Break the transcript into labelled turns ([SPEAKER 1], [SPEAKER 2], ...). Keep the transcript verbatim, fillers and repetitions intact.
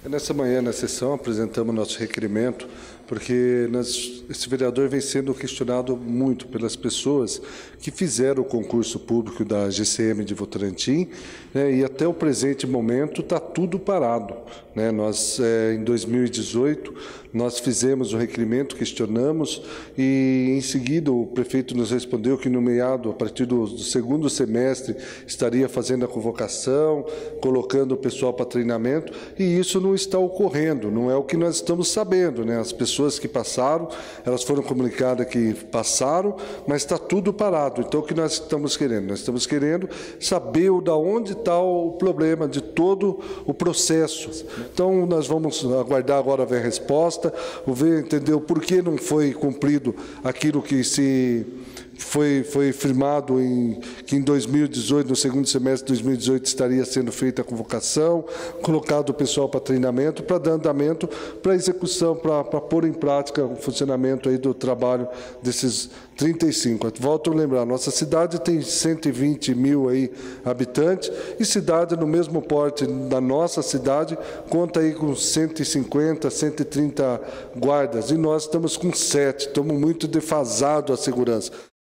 [SPEAKER 1] Nessa manhã, na sessão, apresentamos nosso requerimento, porque nós, esse vereador vem sendo questionado muito pelas pessoas que fizeram o concurso público da G C M de Votorantim, né, e até o presente momento está tudo parado. Né? Nós, é, em dois mil e dezoito, nós fizemos o requerimento, questionamos, e em seguida o prefeito nos respondeu que no meado, a partir do, do segundo semestre, estaria fazendo a convocação, colocando o pessoal para treinamento, e isso não está ocorrendo, não é o que nós estamos sabendo, né? As pessoas que passaram, elas foram comunicadas que passaram, mas está tudo parado. Então, o que nós estamos querendo? Nós estamos querendo saber o, da onde está o problema de todo o processo. Então, nós vamos aguardar agora ver a resposta, ver, entender o porquê não foi cumprido aquilo que se... Foi, foi firmado em, que em dois mil e dezoito, no segundo semestre de dois mil e dezoito, estaria sendo feita a convocação, colocado o pessoal para treinamento, para dar andamento, para execução, para, para pôr em prática o funcionamento aí do trabalho desses trinta e cinco. Volto a lembrar, nossa cidade tem cento e vinte mil aí habitantes, e cidade no mesmo porte da nossa cidade conta aí com cento e cinquenta, cento e trinta guardas, e nós estamos com sete, estamos muito defasados a segurança.